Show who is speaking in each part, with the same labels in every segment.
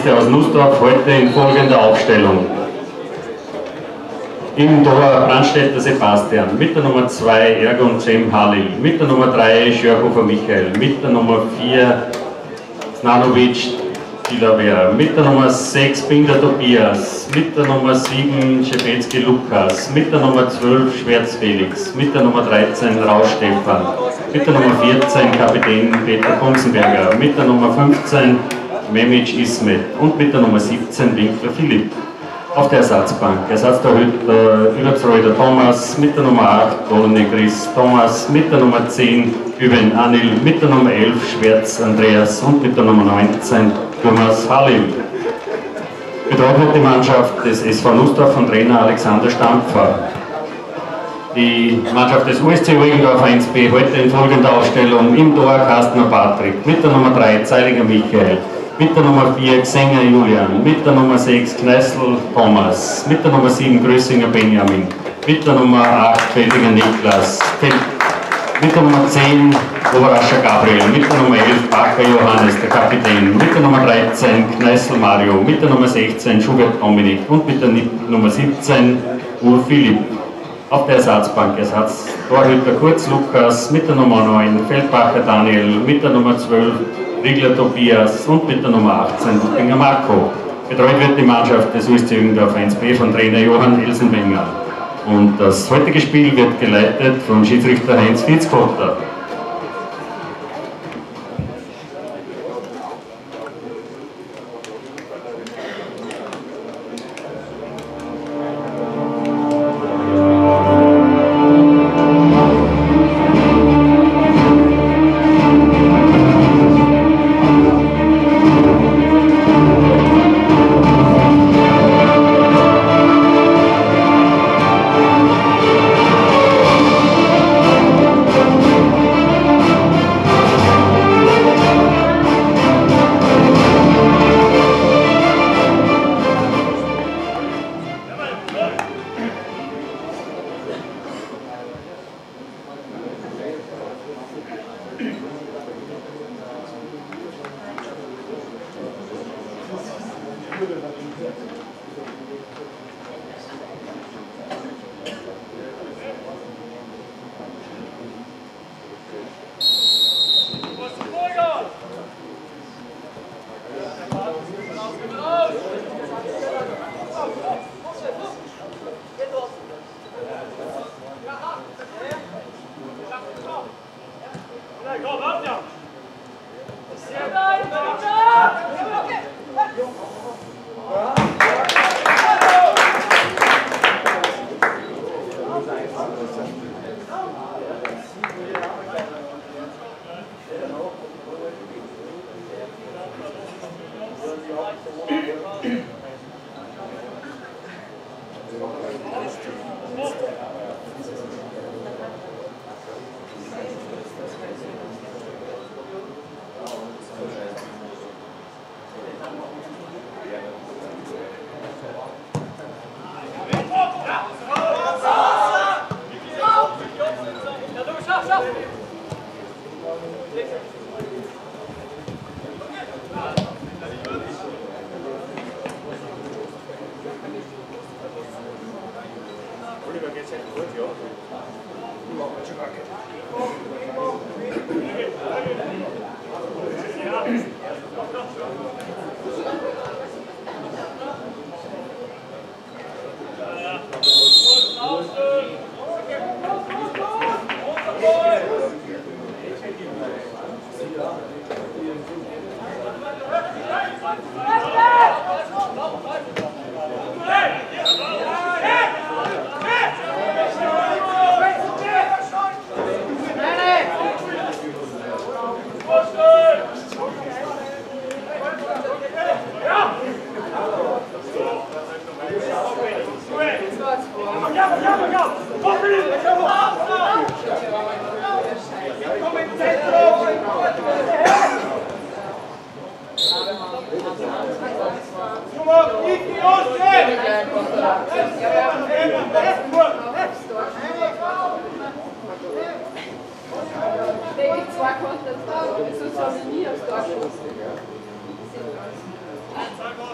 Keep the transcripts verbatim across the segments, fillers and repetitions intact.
Speaker 1: Gäste aus Nussdorf heute in folgender Aufstellung. Im Tor Brandstätter Sebastian, mit der Nummer zwei Ergun Cem Halil, mit der Nummer drei Schörhofer Michael, mit der Nummer vier Znanovic Dilavera, mit der Nummer sechs Binder Tobias, mit der Nummer sieben Schepetski Lukas, mit der Nummer zwölf Schwerz Felix, mit der Nummer dreizehn Rausch Stefan, mit der Nummer vierzehn Kapitän Peter Kunzenberger, mit der Nummer fünfzehn Memic Ismet und mit der Nummer siebzehn Winkler Philipp. Auf der Ersatzbank, Ersatztorhüter Überzreuter Thomas, mit der Nummer acht Goldene Chris Thomas, mit der Nummer zehn Üben Anil, mit der Nummer elf Schwerz Andreas und mit der Nummer neunzehn Thomas Halil. Betreut wird die Mannschaft des S V Nussdorf von Trainer Alexander Stampfer. Die Mannschaft des U S C Regendorf eins B heute in folgender Aufstellung: im Tor Kastner Patrick, mit der Nummer drei Zeiliger Michael, mit der Nummer vier Xenger Julian, mit der Nummer sechs Kneißl Thomas, mit der Nummer sieben Grössinger Benjamin, mit der Nummer acht Feldinger Niklas, mit der Nummer zehn Oberascher Gabriel, mit der Nummer elf Bacher Johannes, der Kapitän, mit der Nummer dreizehn Kneißl Mario, mit der Nummer sechzehn Schubert Dominik und mit der Nummer siebzehn Ur Philipp. Auf der Ersatzbank Ersatztorhüter Kurz Lukas, mit der Nummer neun Feldbacher Daniel, mit der Nummer zwölf Riegler Tobias und mit der Nummer achtzehn Buchinger Marco. Betreut wird die Mannschaft des U S C Regendorf eins B von Trainer Johann Elsenwenger. Und das heutige Spiel wird geleitet von Schiedsrichter Heinz Fitzkotter.
Speaker 2: Zwei Konten, das ist so nie aufs Tor.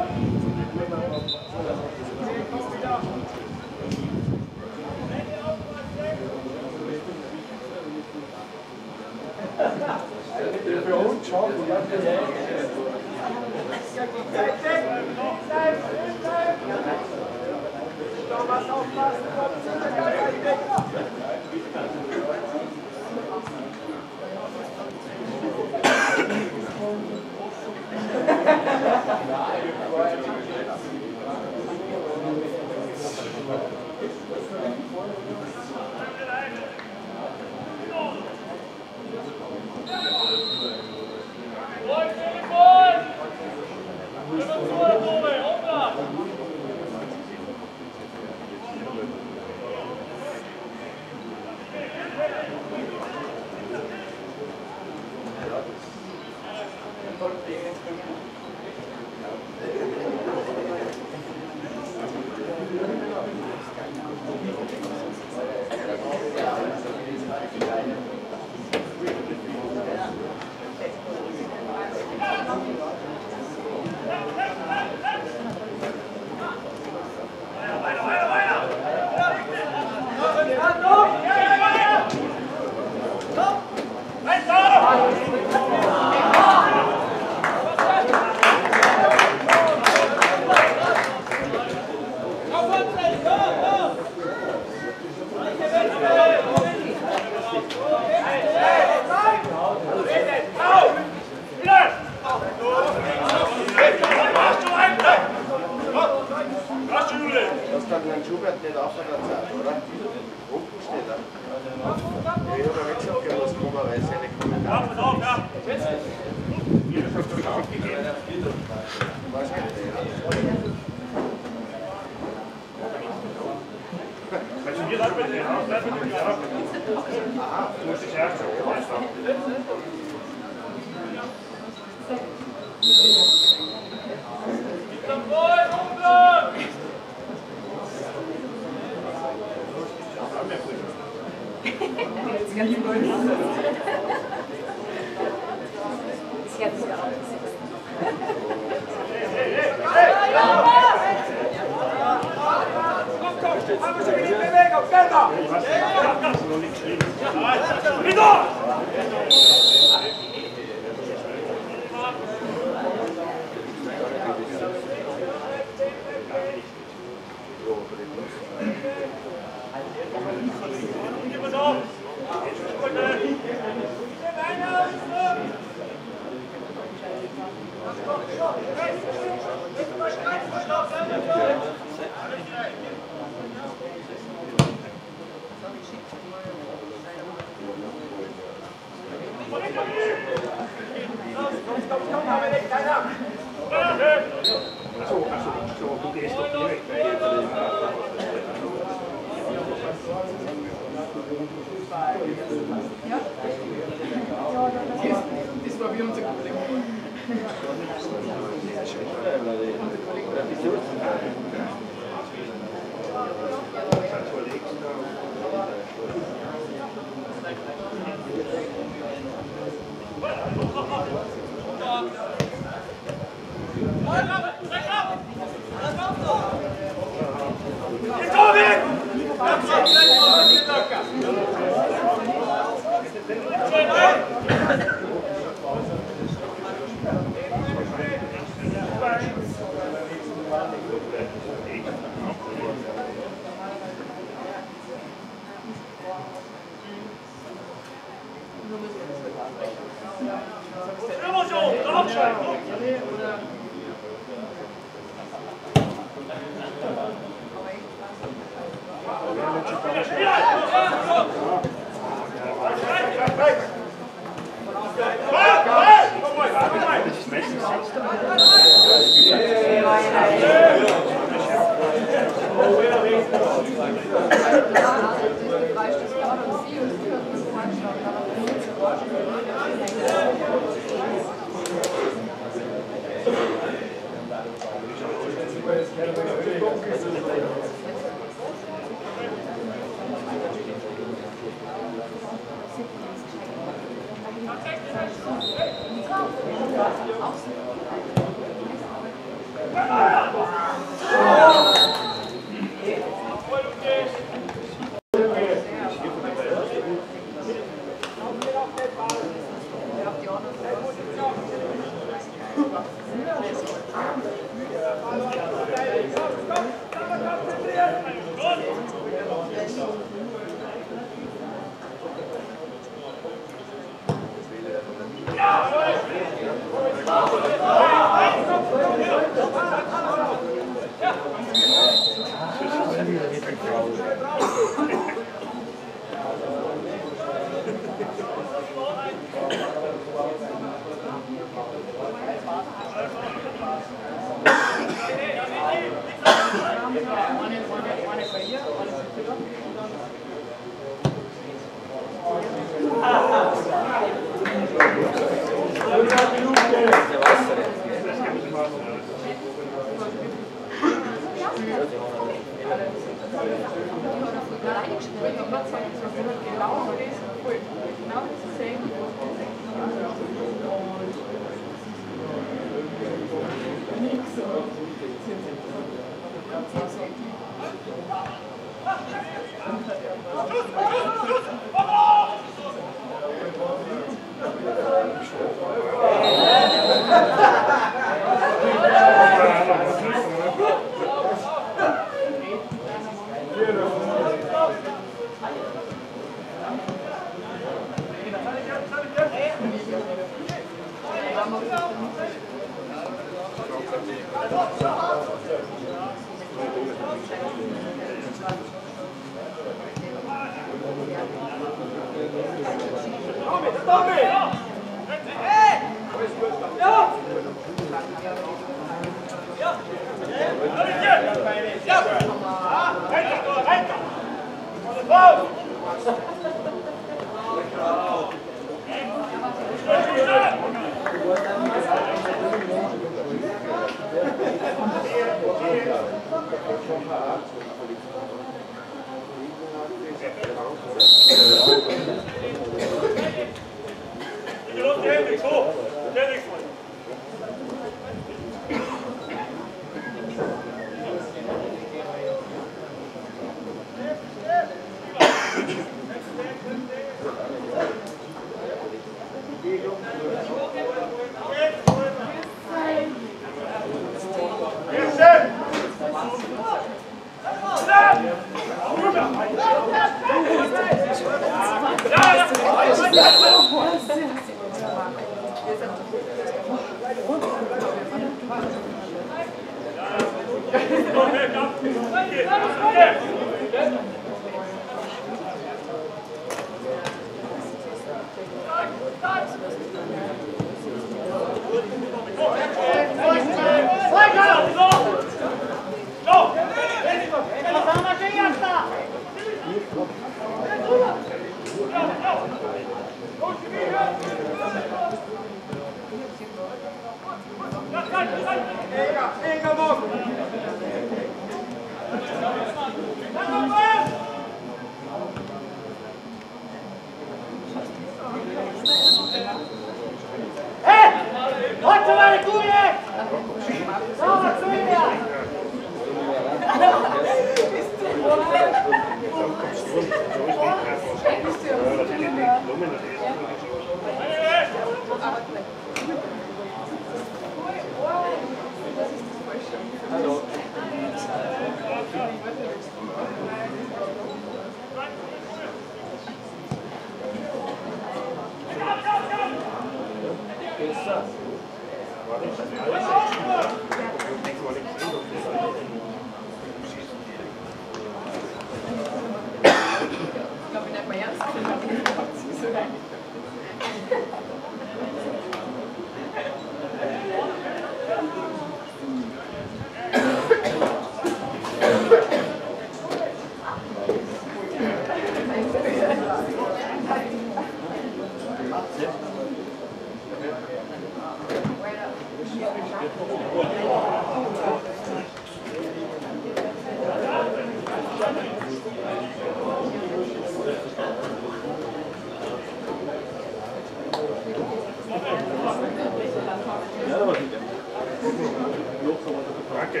Speaker 2: Danke.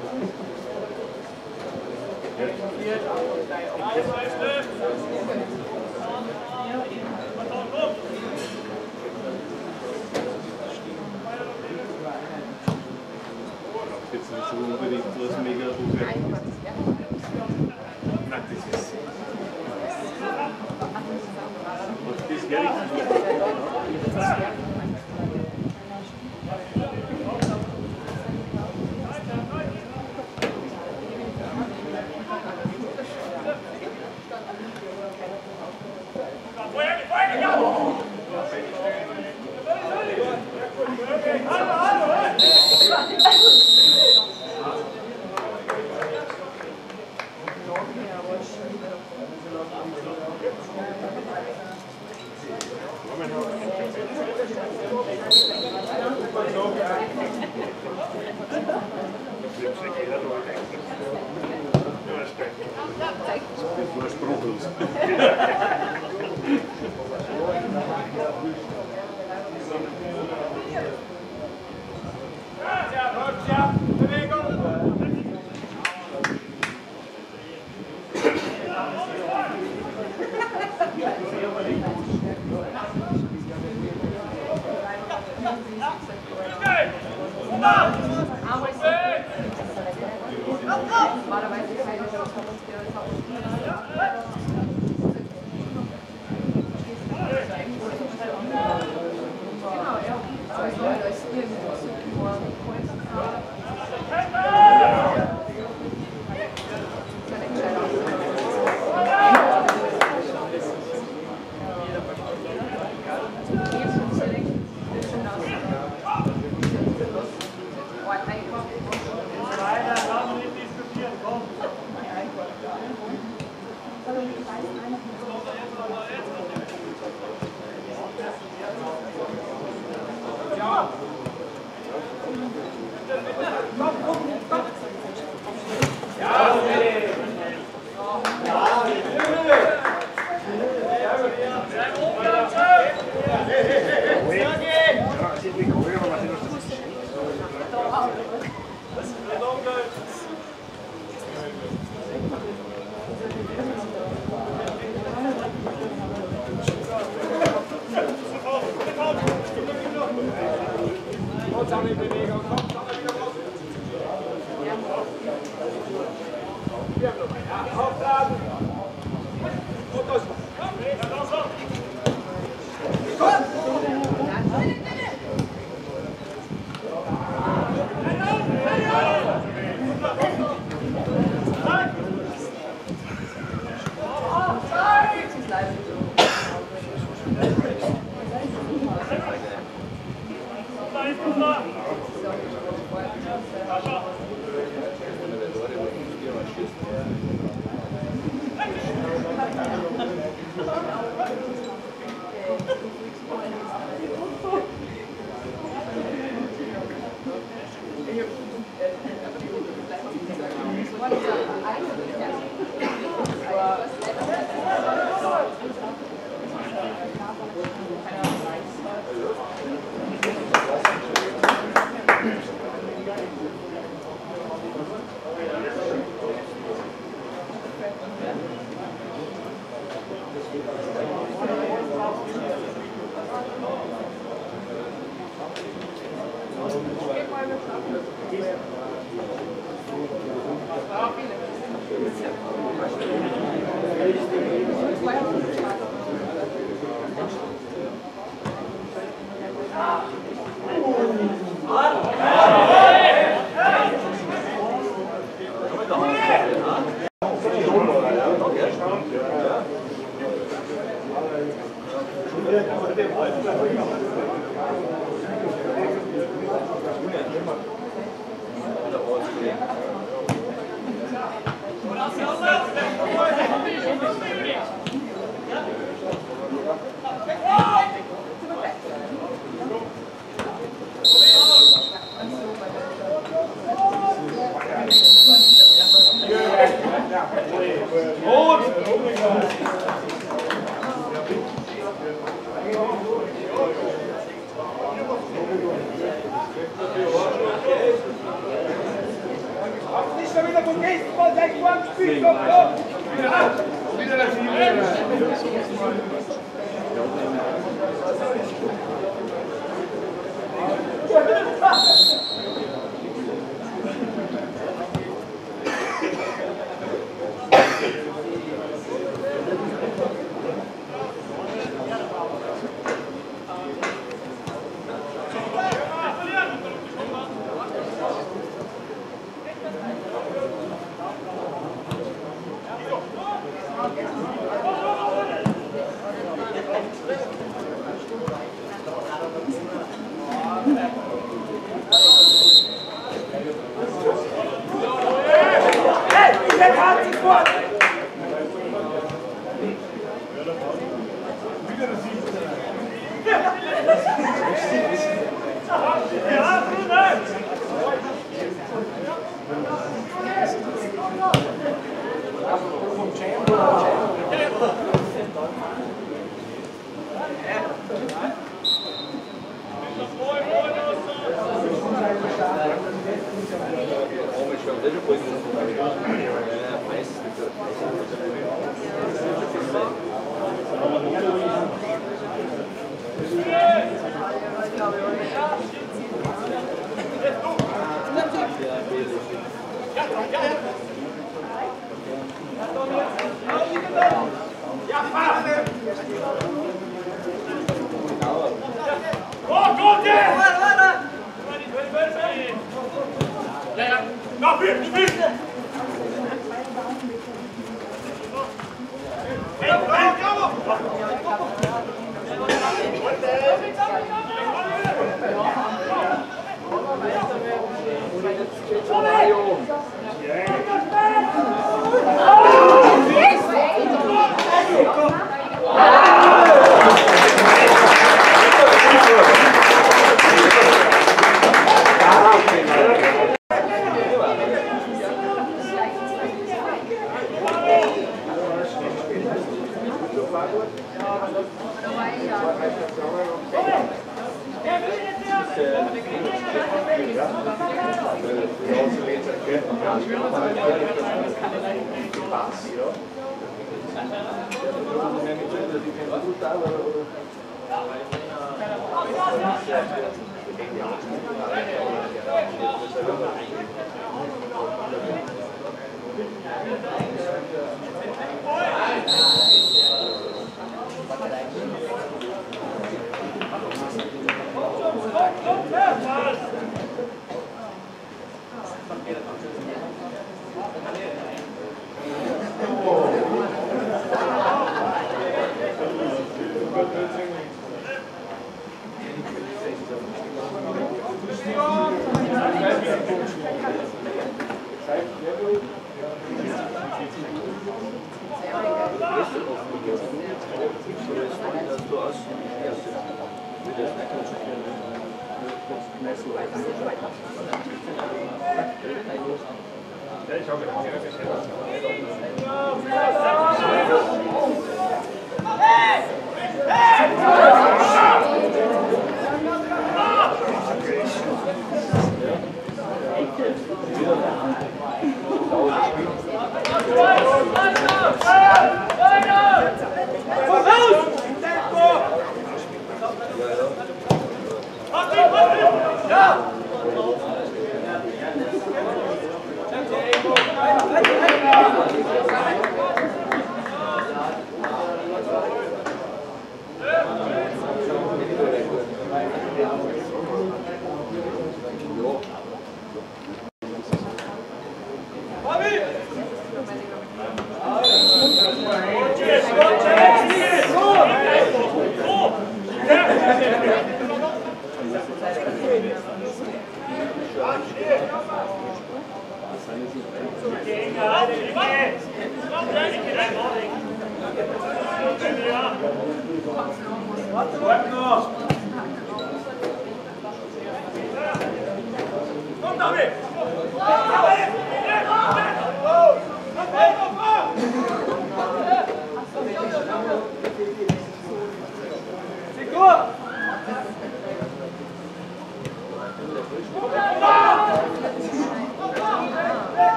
Speaker 2: Jetzt nicht so unbedingt was mega hoch. Nein, das ist. Das wäre richtig.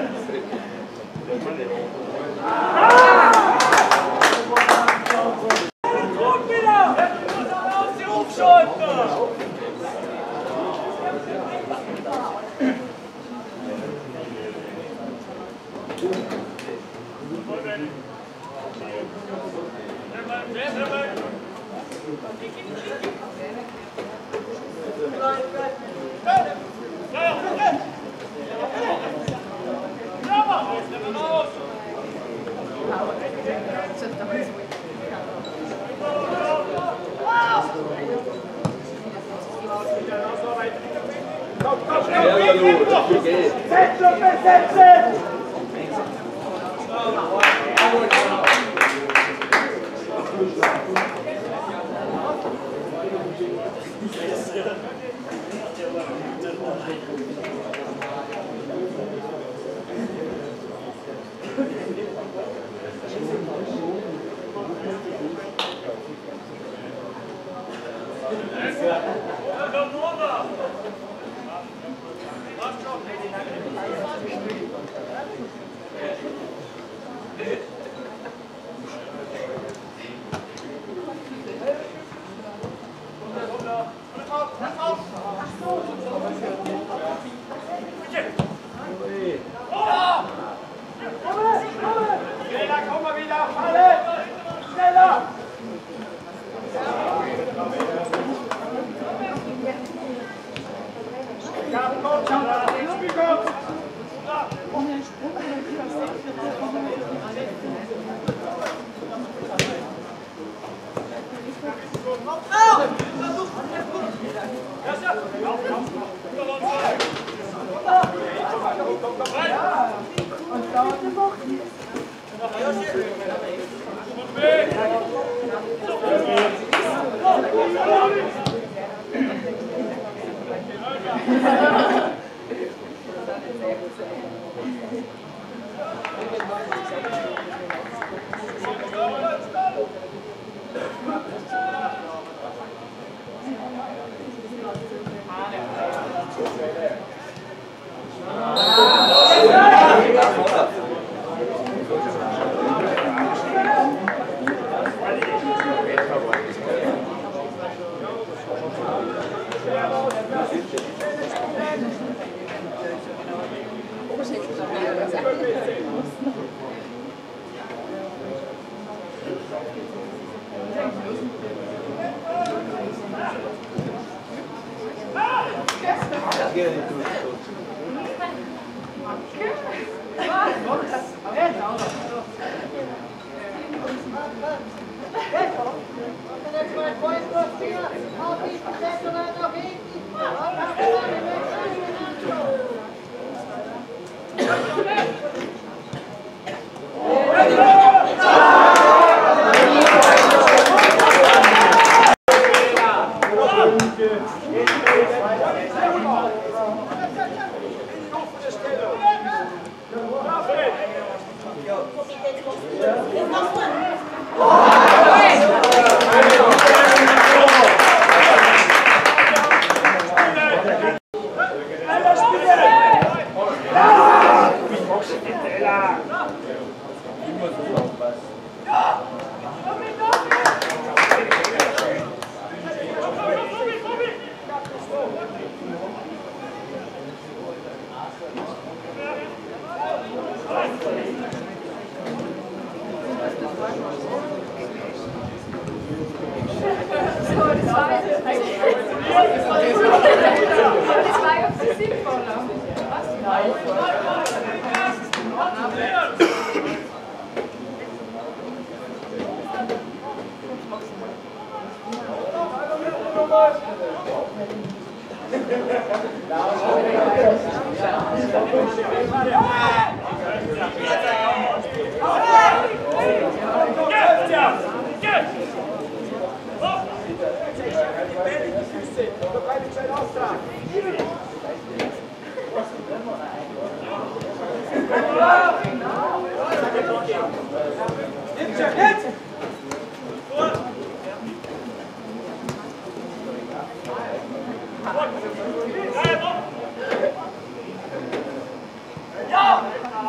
Speaker 3: Ja!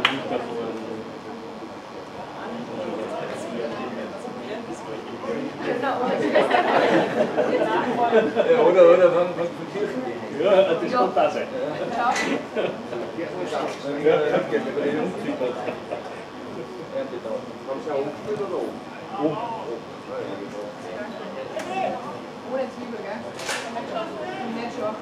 Speaker 2: nicht davor.
Speaker 3: Ja, oder, oder von, von Kirchen.
Speaker 2: Ja, das kann da sein. Ja, das geht über den Umzug.
Speaker 3: Haben Sie auch umgespielt oder oben?
Speaker 2: Oben.
Speaker 4: Ohne Zwiebel, gell? Nicht schon.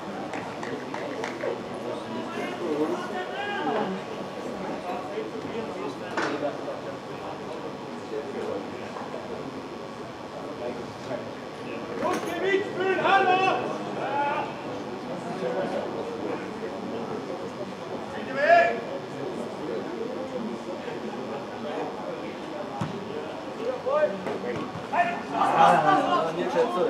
Speaker 3: Ah, nicht schätze.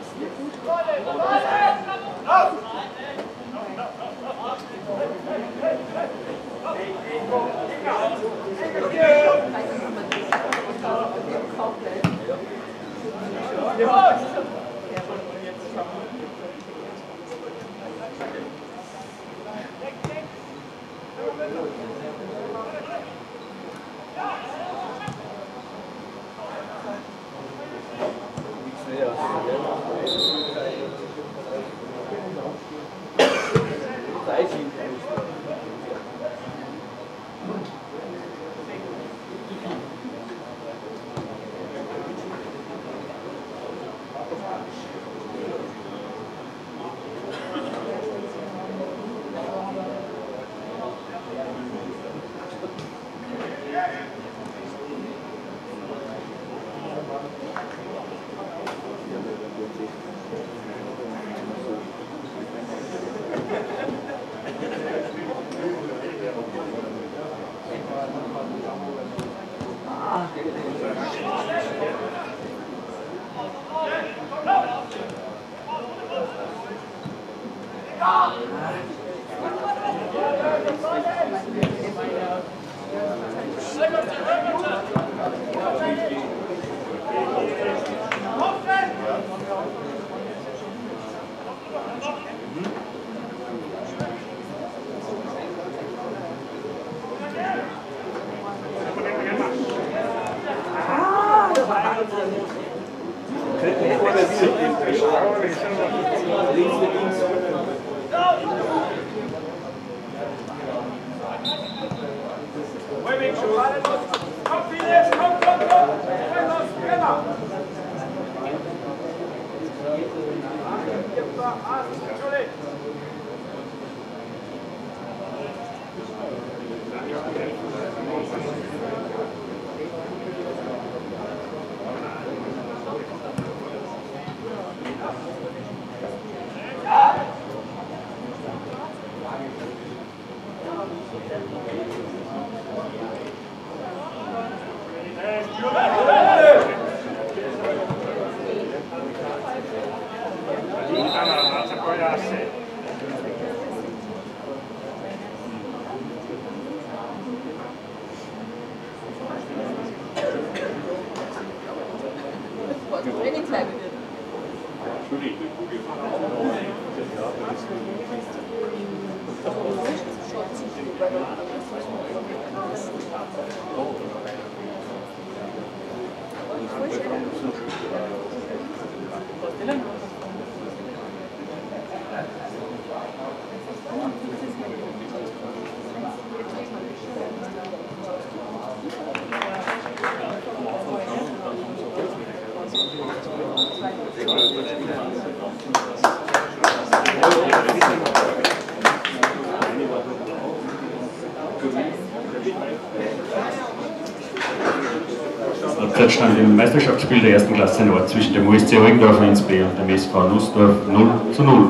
Speaker 1: Stand im Meisterschaftsspiel der ersten Klasse Nord zwischen dem U S C Eugendorf eins B und dem S V Nussdorf null zu null.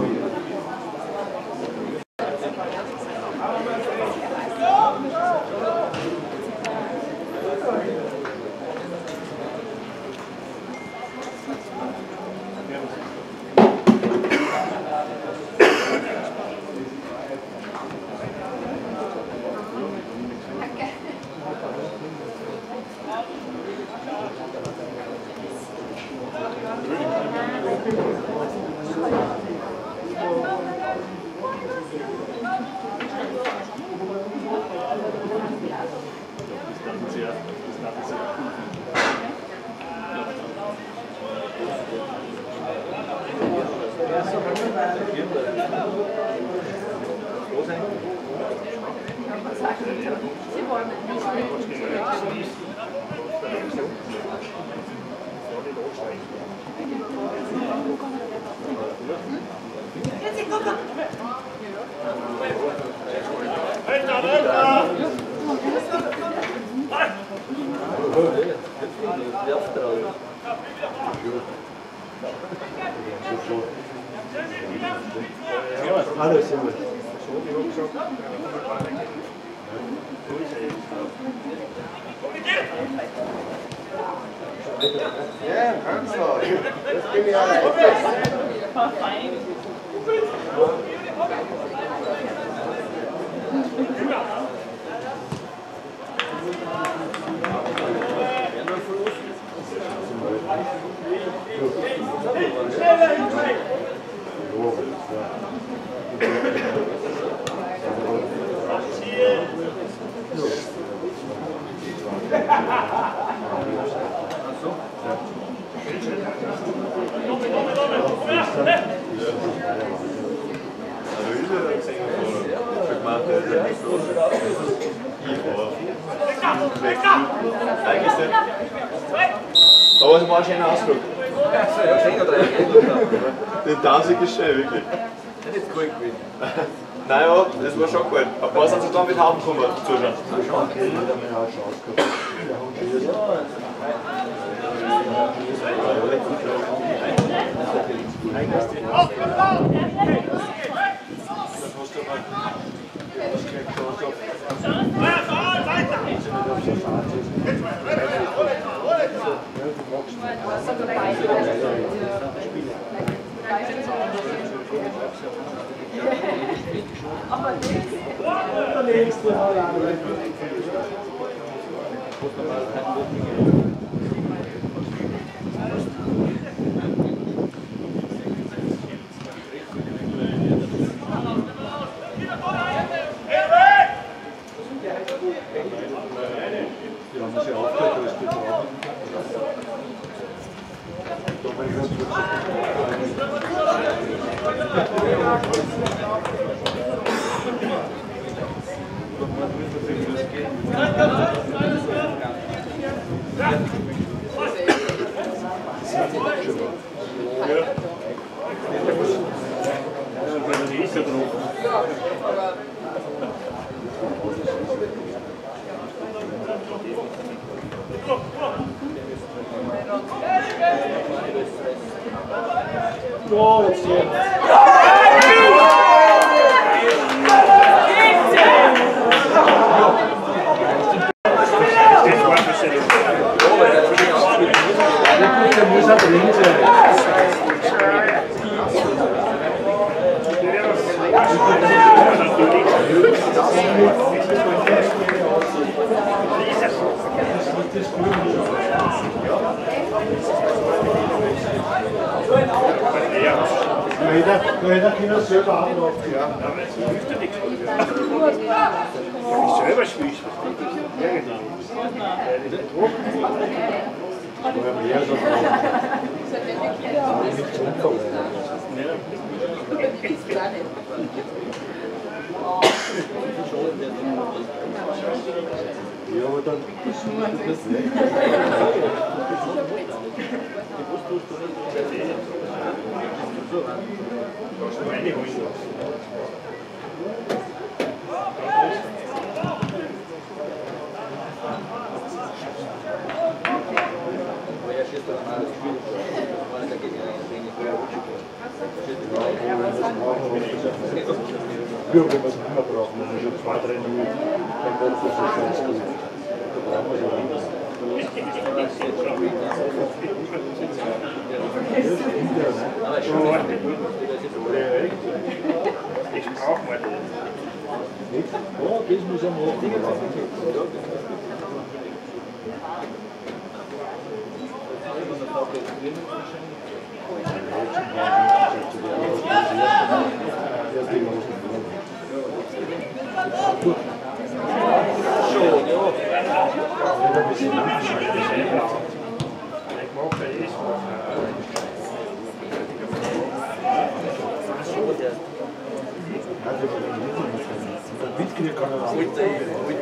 Speaker 3: Alles sehr gut.
Speaker 5: Ja, kannst du. Das bin ich allein.
Speaker 6: Da war es mal ein schöner Ausflug. Den Tausig ist schön, wirklich.
Speaker 5: Das ist cool gewesen.
Speaker 6: Naja, das war schon gut. Ein paar sind sogar mit Hauben gekommen zuschauen.
Speaker 3: Oh, jetzt hier. Der muss halt drin sein. Da hätte er selber ablaufen. Ja, aber es hilft ja nichts. Wenn ich selber spiele, ja genau. Ja, mehr so nicht umkommen. Ja, aber dann das nicht. Ja, wenn wir es immer brauchen, wenn wir schon zwei, drei Minuten, dann wird es so schön gut. Da brauchen wir so anders.
Speaker 2: Ich brauche mal das.
Speaker 3: Ja, das muss am Morgen machen.
Speaker 5: Heute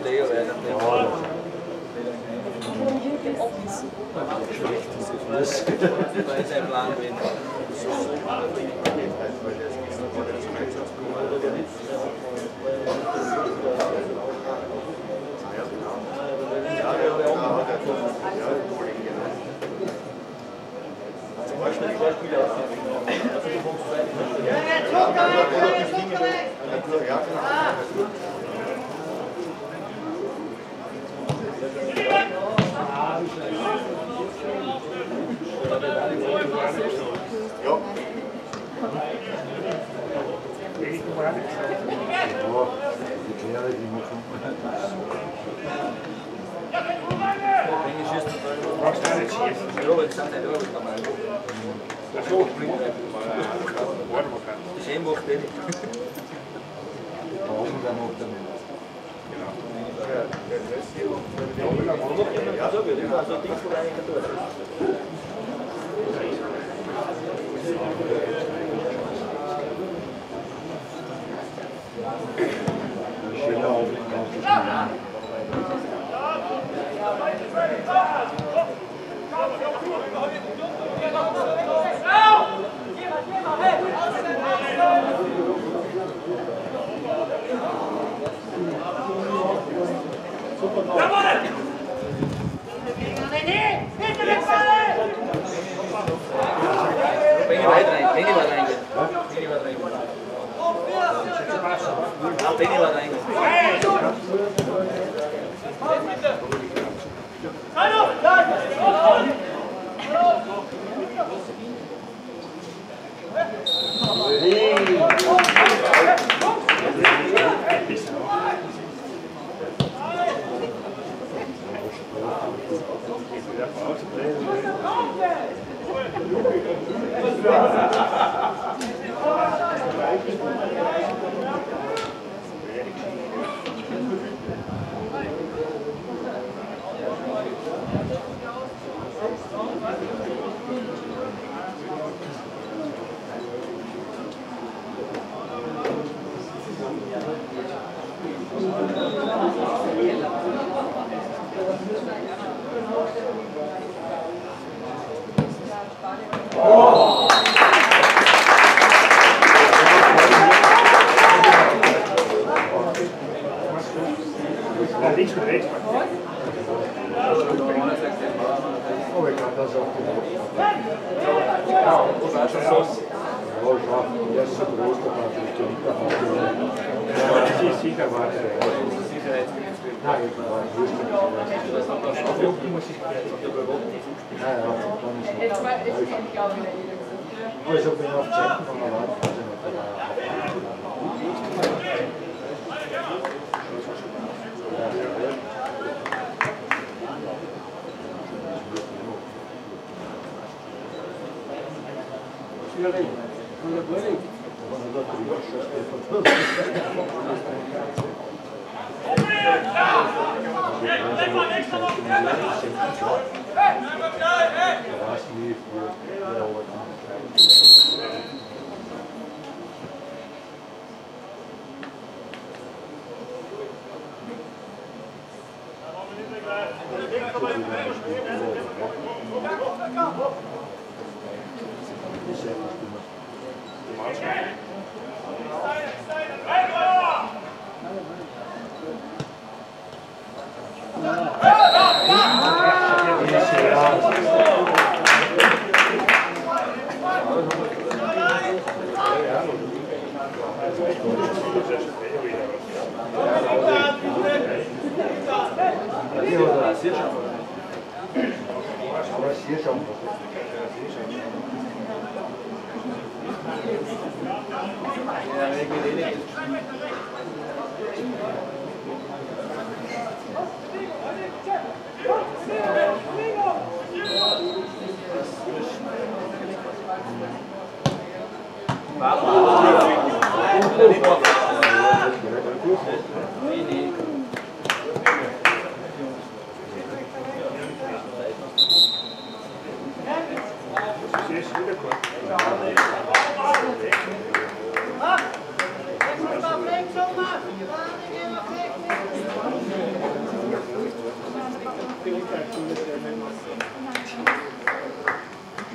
Speaker 3: Ja.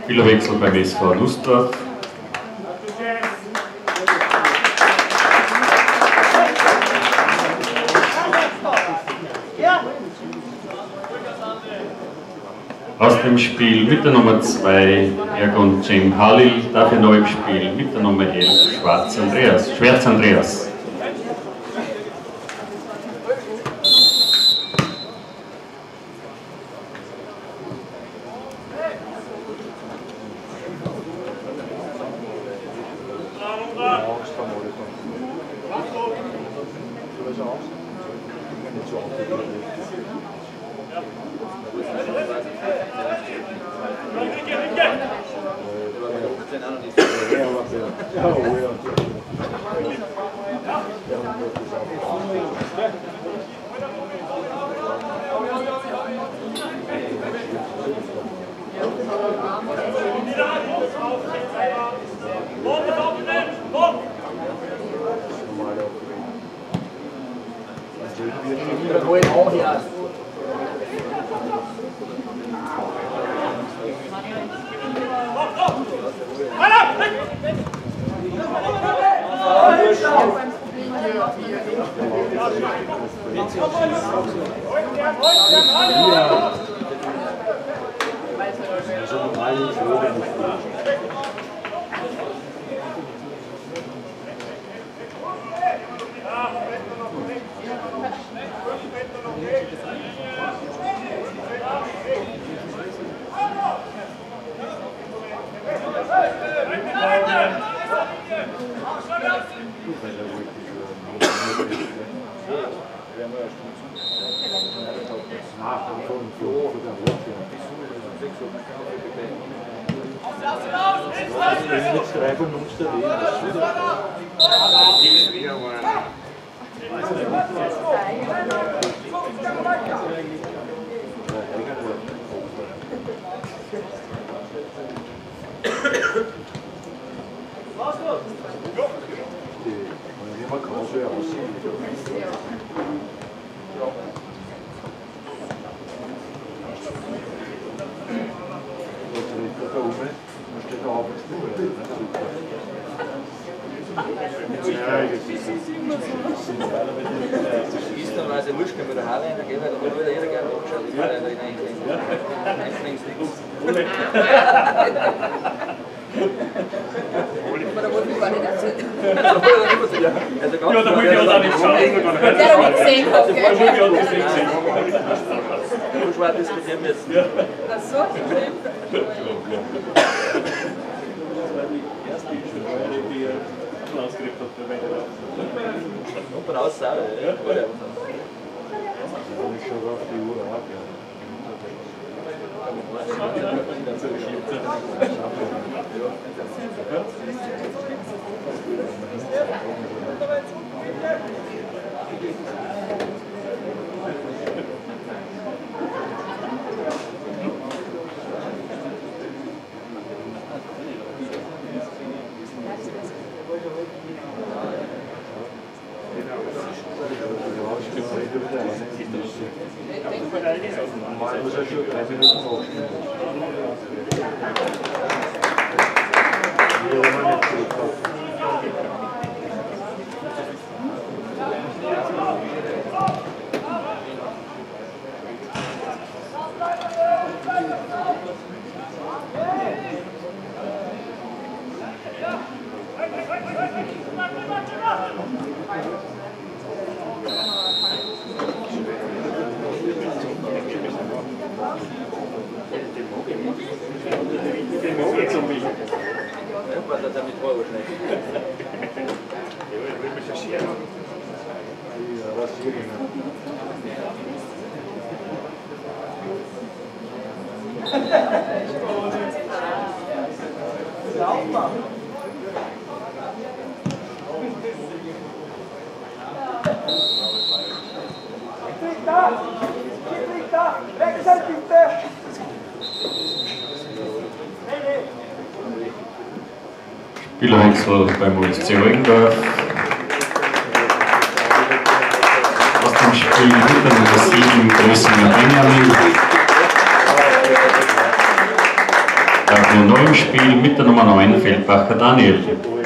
Speaker 1: Spielerwechsel beim S V Lustdorf. Aus dem Spiel mit der Nummer zwei Ergon Cem Halil, dafür neu im Spiel mit der Nummer elf Schwarz Andreas, Schwarz Andreas. Spielerwechsel beim O S C Eugendorf. Aus dem Spiel mit der Nummer sieben Größinger Benjamin. neu im Spiel mit der Nummer neun, Feldbacher Daniel.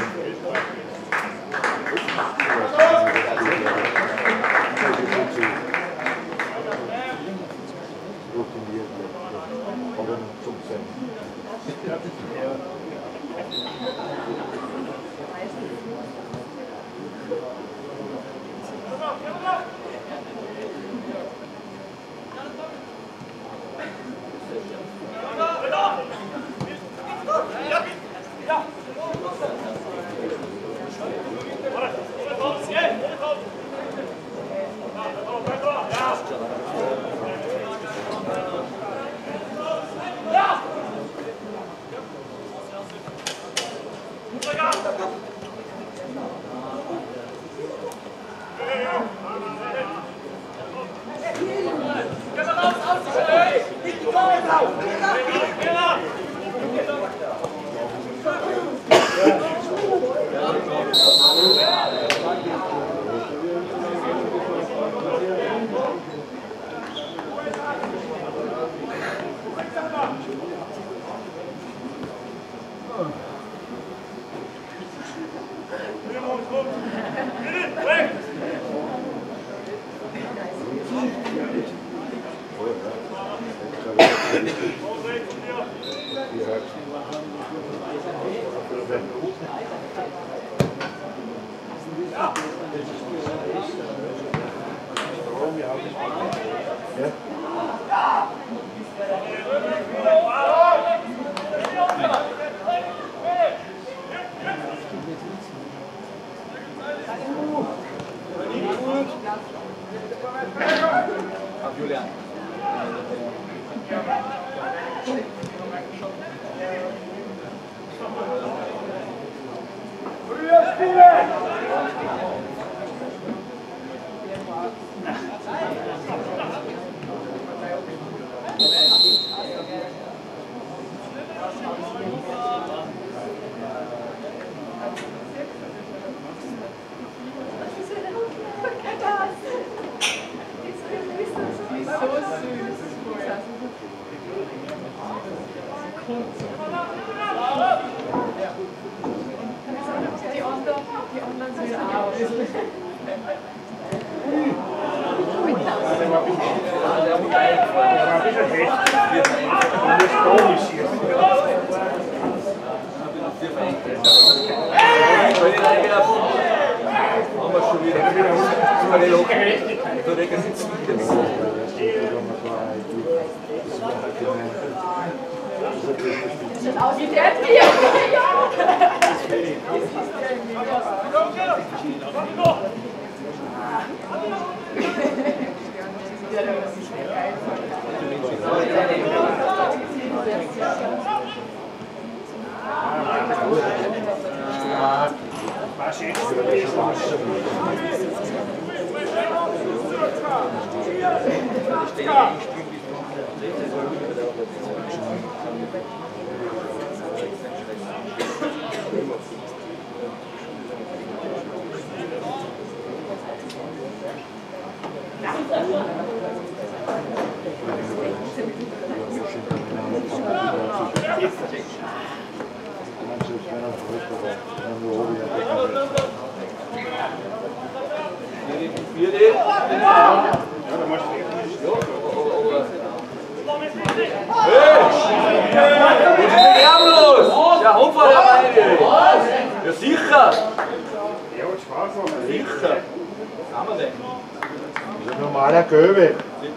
Speaker 5: Normaler Göbe.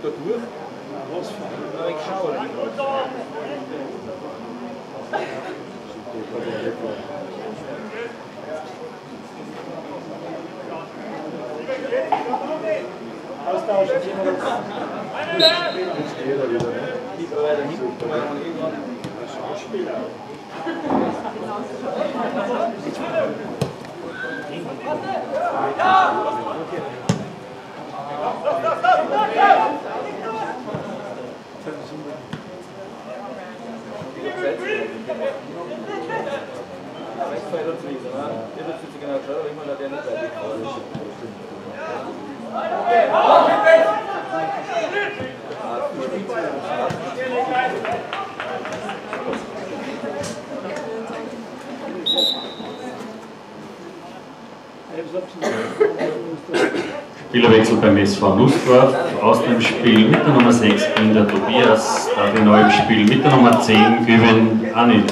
Speaker 3: Austauschen.
Speaker 5: Jetzt geht er wieder, ne?
Speaker 3: Schauspieler.
Speaker 1: Spielerwechsel beim S V Nussdorf, aus dem Spiel mit der Nummer sechs Binder Tobias, dafür neu im Spiel mit der Nummer zehn Güven Anil.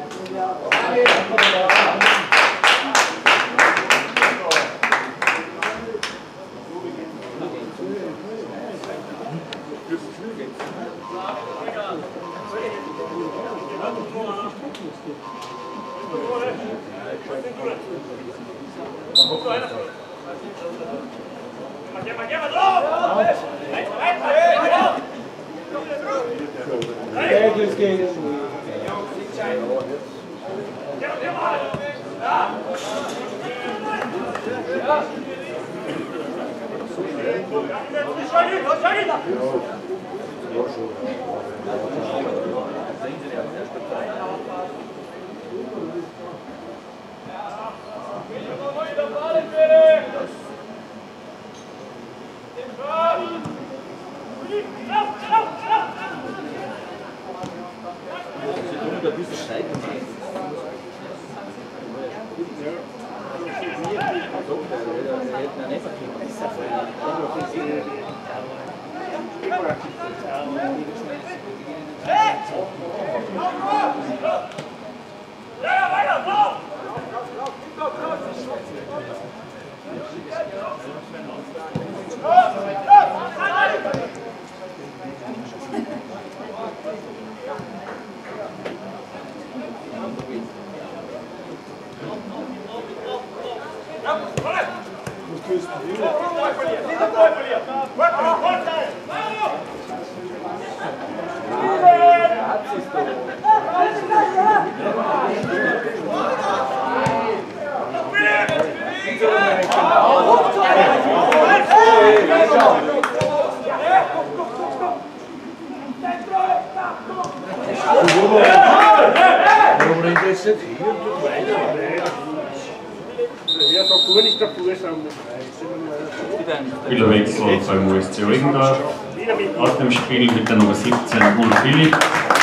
Speaker 1: Spielerwechsel beim U S C Eugendorf, aus dem Spiel mit der Nummer siebzehn Ulo Philipp.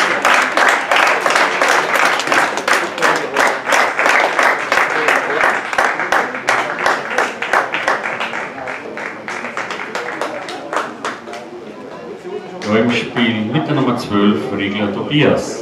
Speaker 1: Neu im Spiel mit der Nummer zwölf Regler Tobias.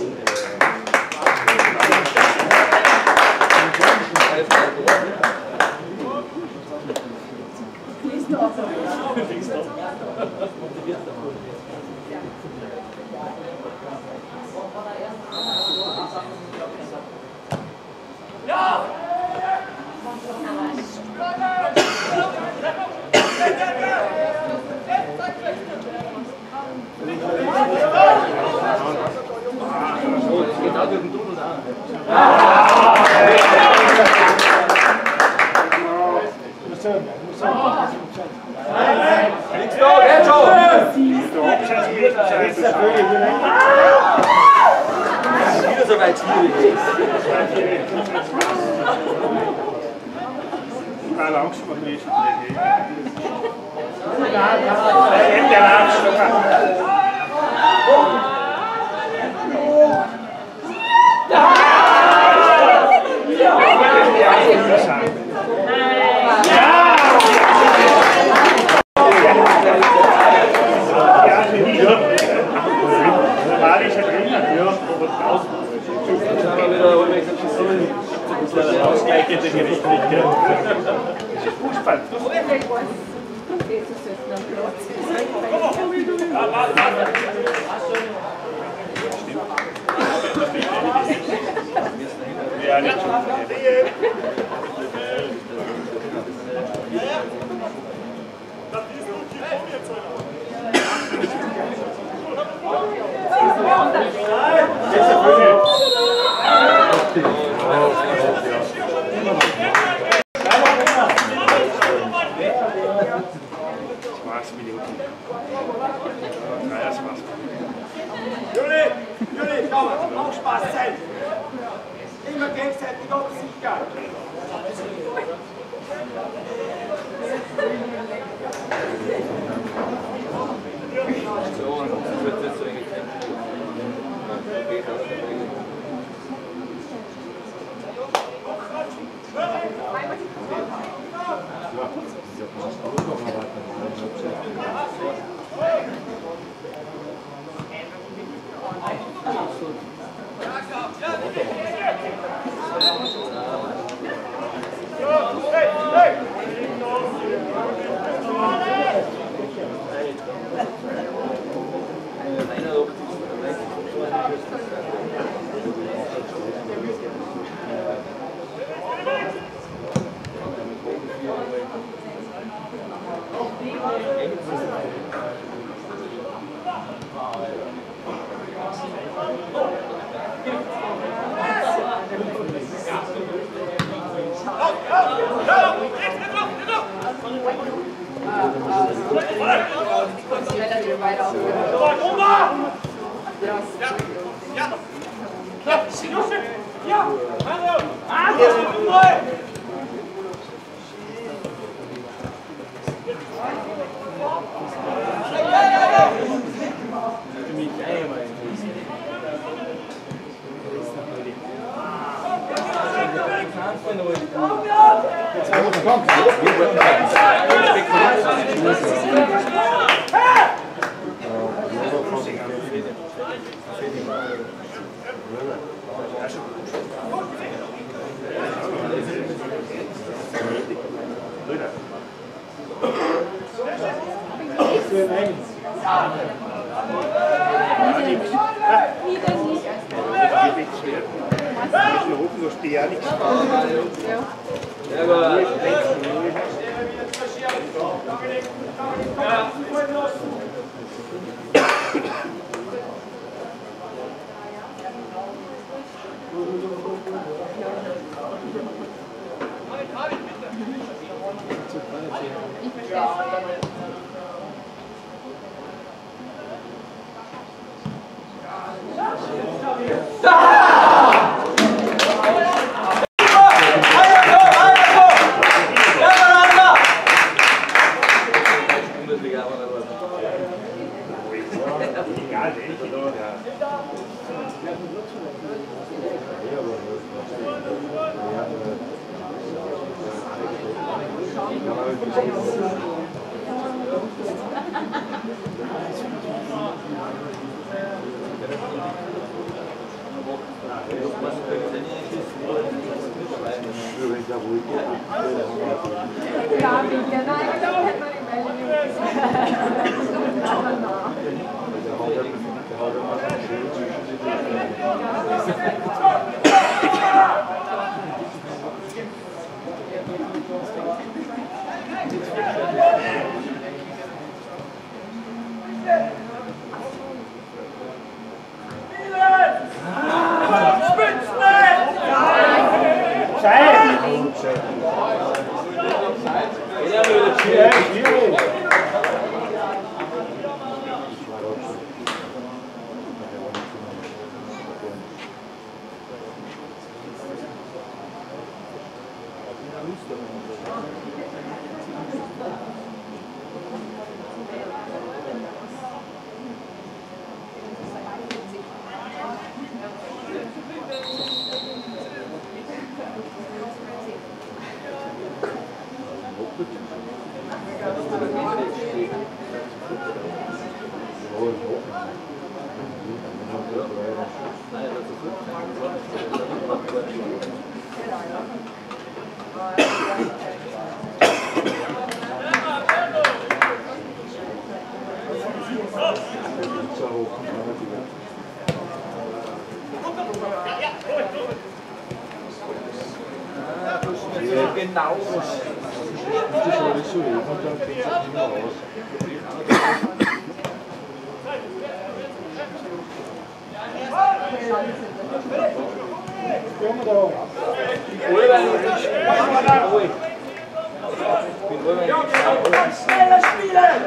Speaker 3: Schneller spielen!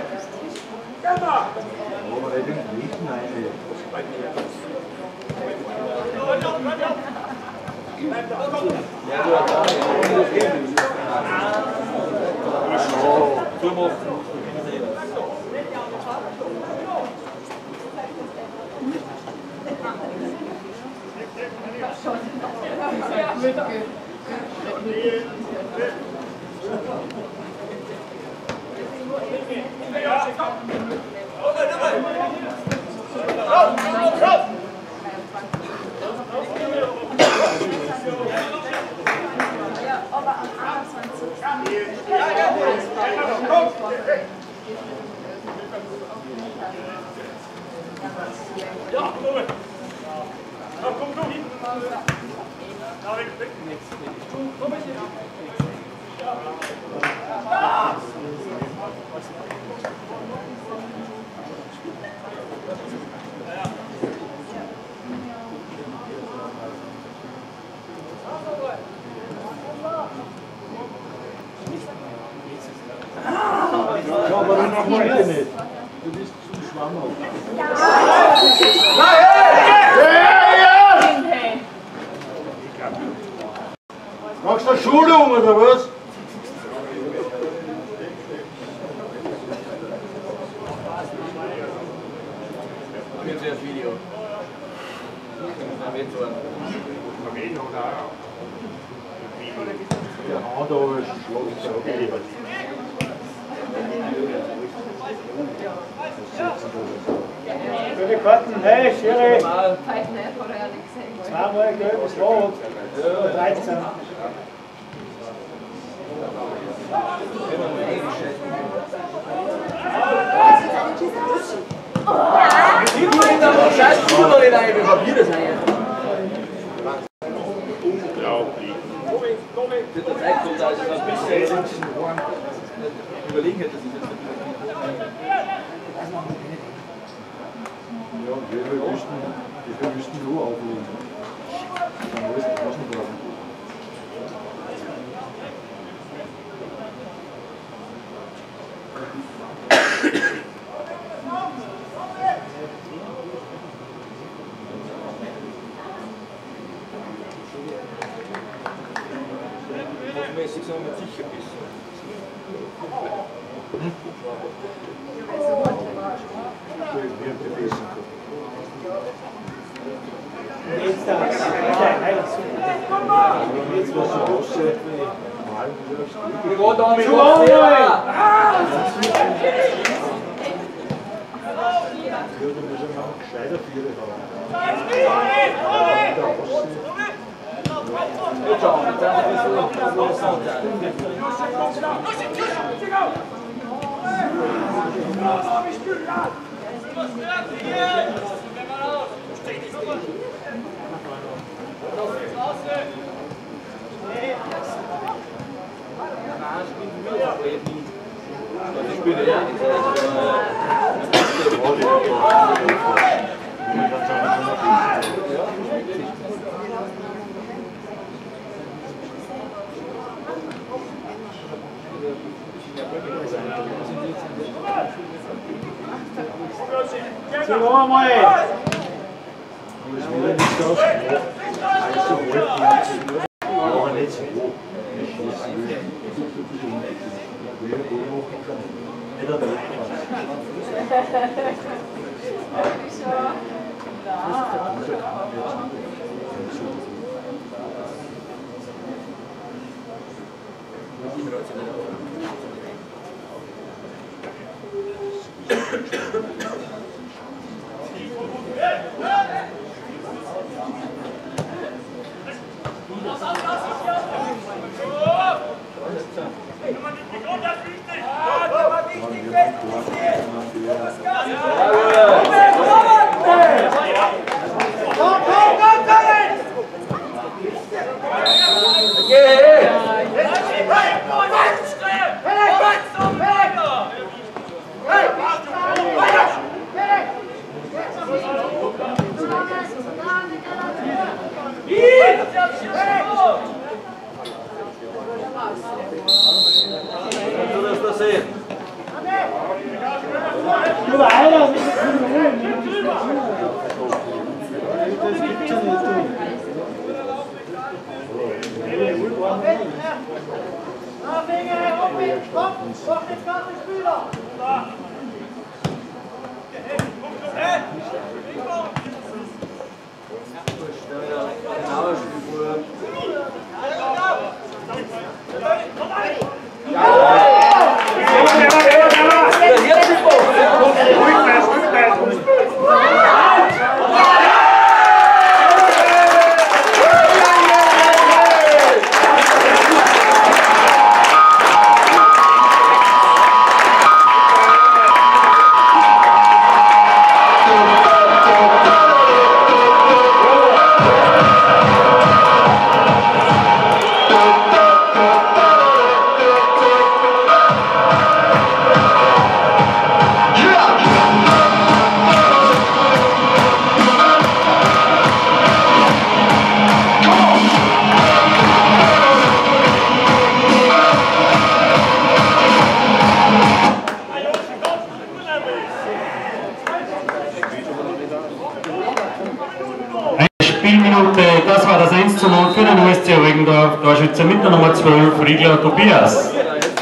Speaker 3: Gamma! Ja, komm! Ja, komm, komm! Ja, weg, weg! Komm, komm! Ja!
Speaker 7: Ja, aber dann noch heute nicht. Du bist zum Schwamm auf. Machst du eine Schulung oder was?
Speaker 6: Jetzt das Video.
Speaker 7: Der Hand aber ist schwach. Für die Karten, hey, Schiri!
Speaker 4: Pfeifen nicht, hat er ja nicht gesehen.
Speaker 7: Zweimal gelbes Rot. dreizehn.
Speaker 6: Scheiß Bruder in einem Papier, das heißt.
Speaker 3: Unglaublich.
Speaker 6: Das zeigt uns, dass es ein bisschen überlegen hätte, dass ich jetzt
Speaker 7: Ja, wir müssten, wir müssten nur aufnehmen. Dann alles draußen brauchen.
Speaker 6: mäßig so mit sicher bist.
Speaker 7: Jetzt da, jetzt was so aussieht wie mal.
Speaker 6: Wir gehen da mit uns her!
Speaker 7: Würde man schon mal gescheiter Viere haben.
Speaker 6: Gut schauen, jetzt haben wir ein bisschen los. Ich bin ja
Speaker 7: So, machen wir jetzt. Das ist wieder nicht so. Also, wohl, aber nicht so hoch. Ich schieße will. Wir gehen hoch. Nicht an der
Speaker 3: Hey!
Speaker 1: Minute, das war das eins zu null für den U S C Regendorf. Torschütze mit der Nummer zwölf, Riegler Tobias.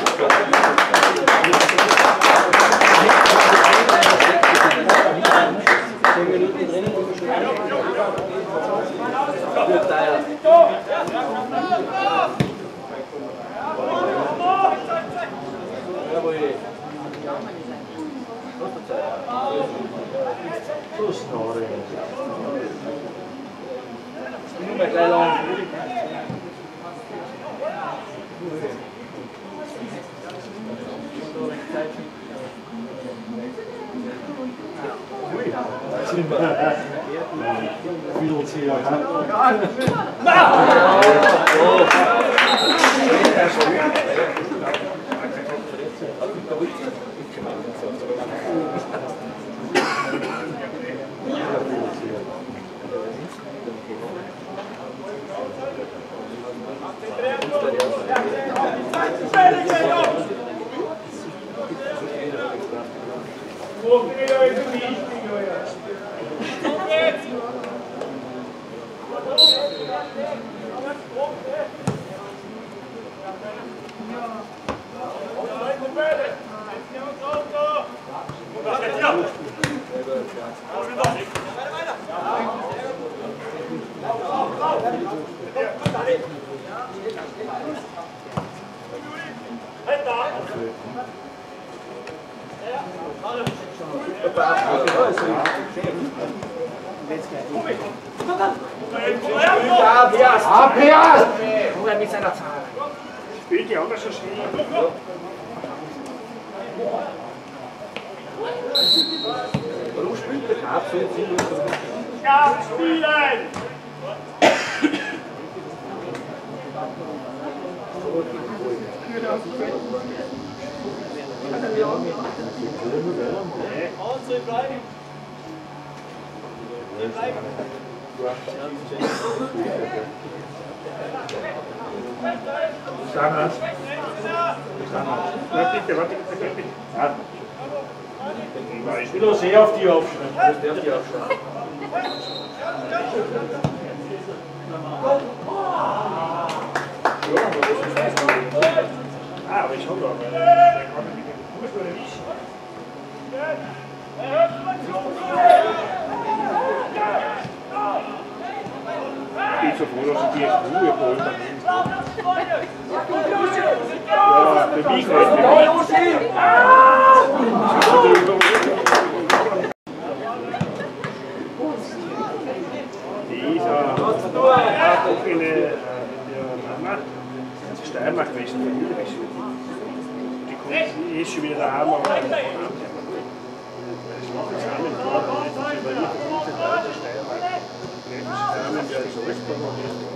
Speaker 3: Spielt die andere schon schnell.
Speaker 6: Warum spielt der Kart so jetzt hin?
Speaker 3: Gas spielen!
Speaker 7: Standard.
Speaker 3: Na bitte, warte, bitte, bitte. Ja.
Speaker 7: Ich will auch sehr auf die aufschreiben.
Speaker 6: Ich darf die aufschreiben.
Speaker 3: Ah, aber ich hoffe doch, weil der kann mit dem Fuß oder nicht. Ich bin so froh, dass ich die jetzt Ruhe geholt habe. Ja, für mich halt. Die ist auch eine Mama, Steiermark gewesen, die kommt, die ist schon wieder daheim, aber das macht jetzt auch nicht klar, weil ich über die vergute deutsche Steiermark zusammen, der ist alles programmiert.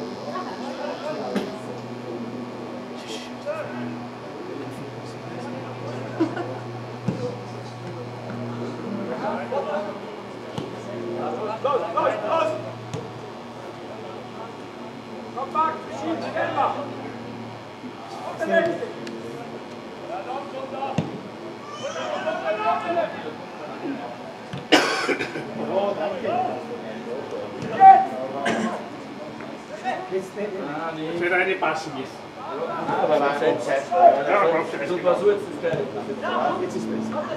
Speaker 3: Das wird eine passen jetzt.
Speaker 6: Aber nach der Zeit.
Speaker 3: Ja, ich glaube, das
Speaker 6: So
Speaker 3: ist
Speaker 6: war so jetzt das Geile. Jetzt ist es besser.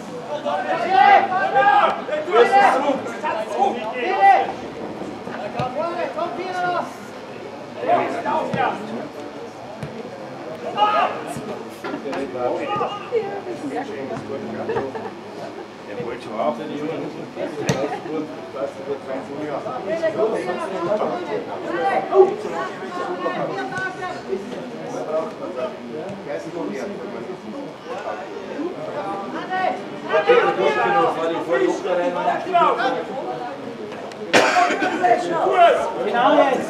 Speaker 3: Der wollte schon auch.
Speaker 6: Genau jetzt!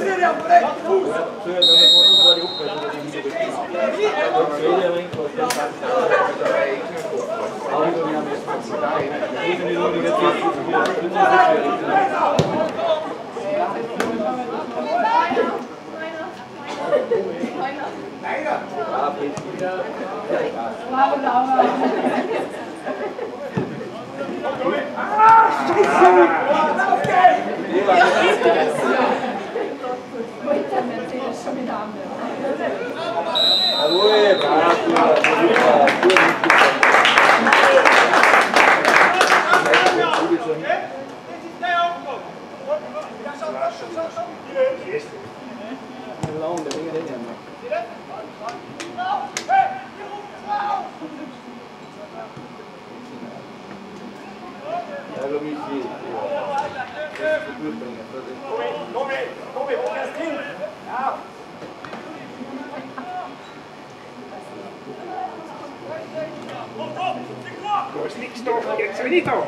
Speaker 3: Da ist nichts da, jetzt bin ich da.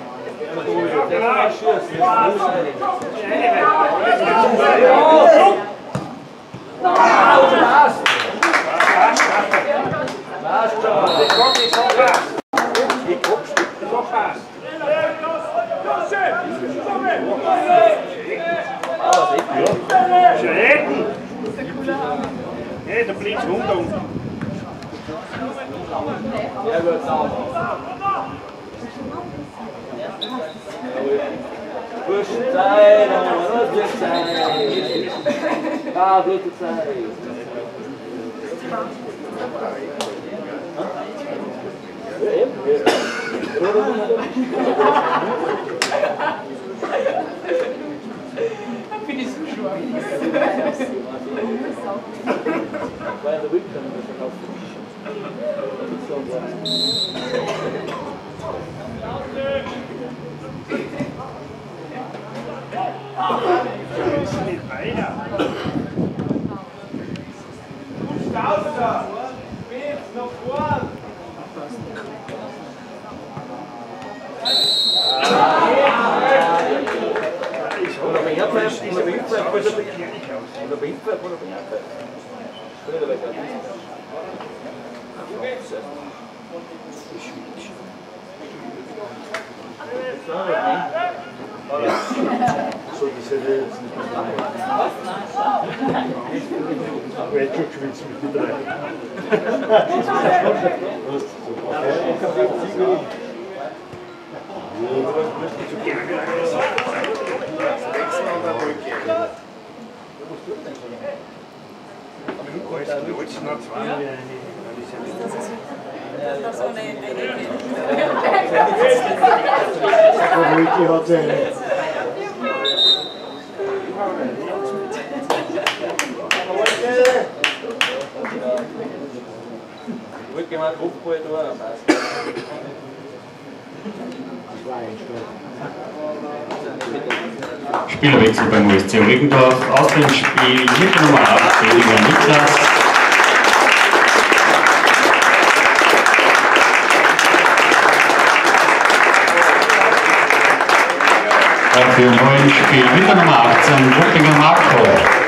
Speaker 3: Schön! Ja, der Blitz runter.
Speaker 6: Ja, gut, sauber. Gute Zeit, gute Zeit. Ah, gute Zeit.
Speaker 4: Finde ich so schön.
Speaker 6: Weil der Rücken ist auf dem
Speaker 7: So, das hätte ich jetzt nicht mehr gemacht. Ich hätte schon geschwitzt mit den drei.
Speaker 4: Das so eine Idee.
Speaker 7: Ricky hat seine.
Speaker 6: Gut gemacht, Rufball da.
Speaker 1: Spielerwechsel beim U S C Regendorf. Aus dem Spiel mit der Nummer acht, Redinger Niklas. Für ein neues Spiel mit der Nummer achtzehn, Wuppinger Marco.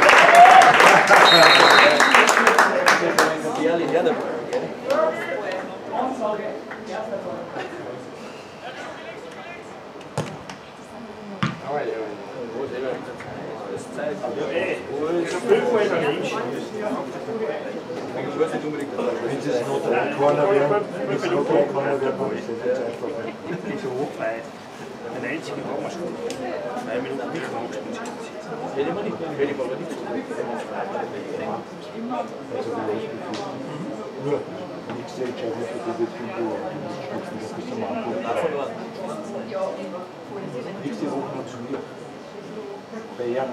Speaker 7: Wenn sie es noch drei Corner wären, wenn es noch drei Corner wären, dann ist es einfach
Speaker 3: Nicht so hoch weit. Den einzigen haben wir schon. Zwei Minuten nicht angespielt.
Speaker 6: Hätte ich aber nicht. Hätte ich aber nicht.
Speaker 7: also vielleicht nur die nächste Entscheidung für die wird fünf Uhr schwitzen, das bis zum Anfang. Nächste Woche noch zu mir. Bayern.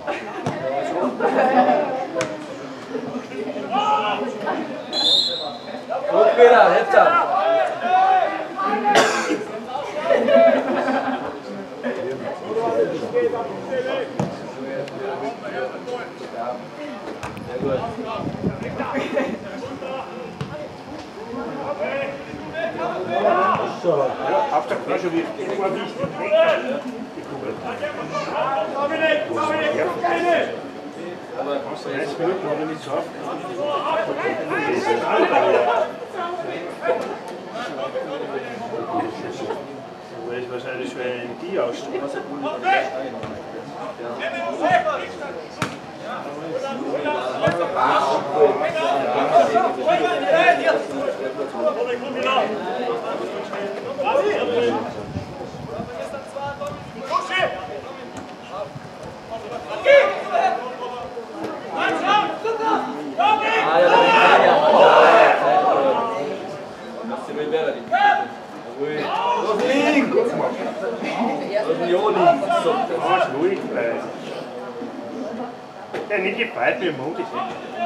Speaker 6: Gut, Peter, jetzt ab. Sehr gut.
Speaker 7: So.
Speaker 3: Ja, auf der Flasche wird immer wichtig. Aber eins Minuten habe ich nicht so aufgehört. Aber es ist wahrscheinlich schwer in die ausstellen.
Speaker 6: Ah, ja, gesagt.
Speaker 3: Ja, ist ruhig bleiben. Ja, nicht gefeit mit dem Hund, ich sehe.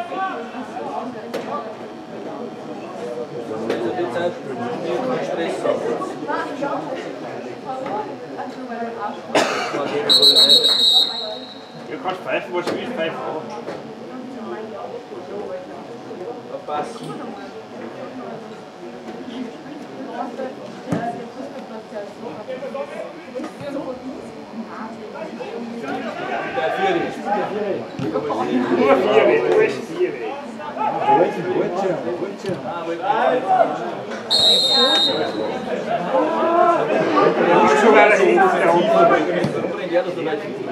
Speaker 6: Also die Zeit spielt mir keinen Stress auf.
Speaker 3: Du kannst pfeifen, was du willst, pfeifen auch.
Speaker 6: Passen. Der Vieri.
Speaker 3: Nur vier, du bist vier.
Speaker 7: Holzen, Holzen, Holzen.
Speaker 3: Du musst schon weiter hinten, der Hund.
Speaker 6: Warum bringt er das so weit hinten?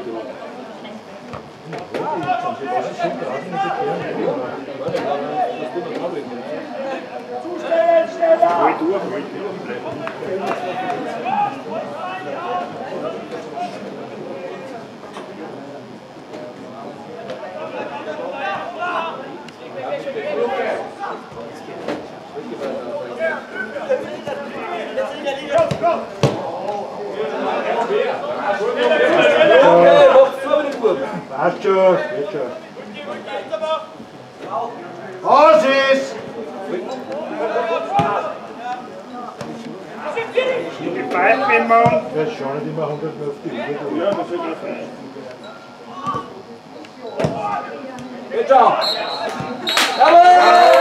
Speaker 3: Hol durch, hol durch.
Speaker 7: Passt schon, geht schon. Was ist?
Speaker 3: Gefeit mit dem Mann.
Speaker 7: Ja, schon nicht immer hundertfünfzig.
Speaker 3: Ja, das wird nicht sein.
Speaker 6: Geht schon! Jawohl!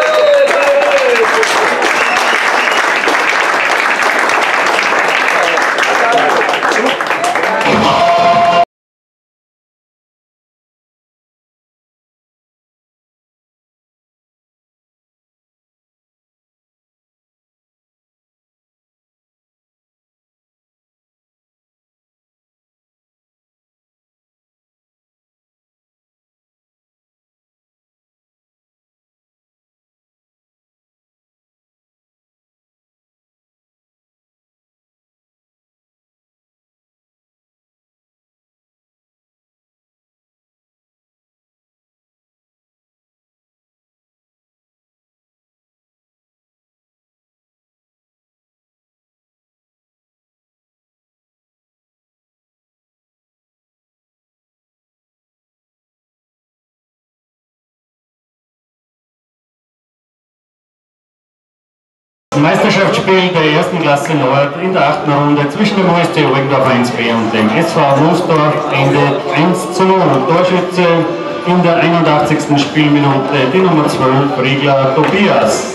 Speaker 1: Das Meisterschaftsspiel der ersten Klasse Nord in der achten Runde zwischen dem O S C Oldendorf eins B und dem S V Nussdorf endet eins zu null. Torschütze in der einundachtzigsten Spielminute die Nummer zwölf, Riegler Tobias.